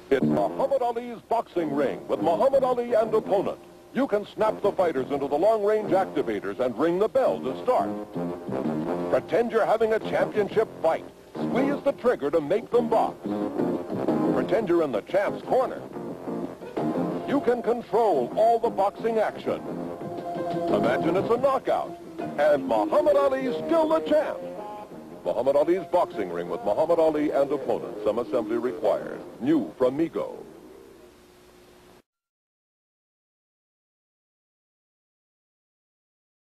It's Muhammad Ali's boxing ring with Muhammad Ali and opponent. You can snap the fighters into the long-range activators and ring the bell to start. Pretend you're having a championship fight. Squeeze the trigger to make them box. Pretend you're in the champ's corner. You can control all the boxing action. Imagine it's a knockout. And Muhammad Ali's still the champ. Muhammad Ali's boxing ring with Muhammad Ali and opponent. Some assembly required. New from Mego.